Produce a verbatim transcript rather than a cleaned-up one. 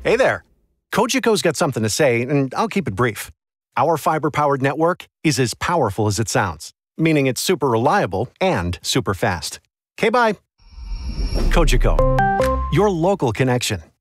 Hey there. Cogeco's got something to say, and I'll keep it brief. Our fiber-powered network is as powerful as it sounds, meaning it's super reliable and super fast. Okay, bye. Cogeco, your local connection.